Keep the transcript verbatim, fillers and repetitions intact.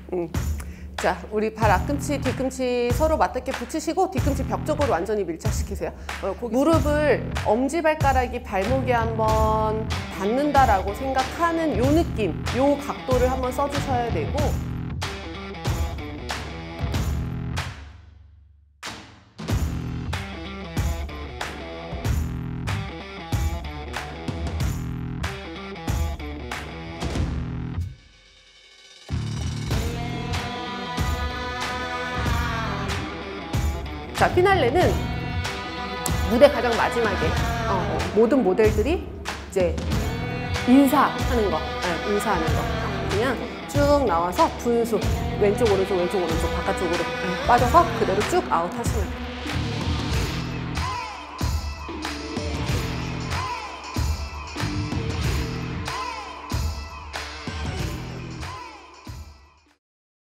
음. 자, 우리 발 앞꿈치, 뒤꿈치 서로 맞닿게 붙이시고 뒤꿈치 벽 쪽으로 완전히 밀착시키세요. 어, 무릎을 엄지발가락이 발목에 한번 닿는다라고 생각하는 요 느낌, 요 각도를 한번 써주셔야 되고, 자, 피날레는 무대 가장 마지막에 어, 모든 모델들이 이제 인사하는 거, 네, 인사하는 거. 그냥 쭉 나와서 분수 왼쪽 오른쪽 왼쪽 오른쪽 바깥쪽으로 네, 빠져서 그대로 쭉 아웃 하시면 돼요.